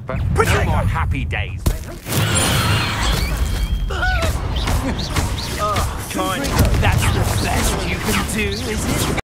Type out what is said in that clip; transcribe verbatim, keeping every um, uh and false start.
But no more happy days. Oh, kind. That's the best you can do, is it?